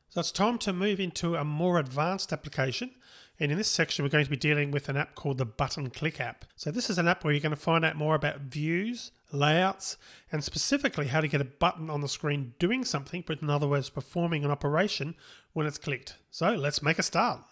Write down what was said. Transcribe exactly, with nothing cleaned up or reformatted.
So it's time to move into a more advanced application. And in this section, we're going to be dealing with an app called the Button Click app. So this is an app where you're going to find out more about views, layouts, and specifically how to get a button on the screen doing something, but in other words, performing an operation when it's clicked. So let's make a start.